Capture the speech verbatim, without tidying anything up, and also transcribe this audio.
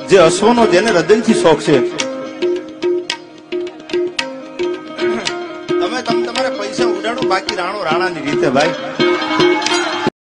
જે અશ્વનો જેને હૃદયથી શોખ છે, તમે તમે તમારે પૈસા ઉડાડો, બાકી રાણો રાણાની રીતે ભાઈ.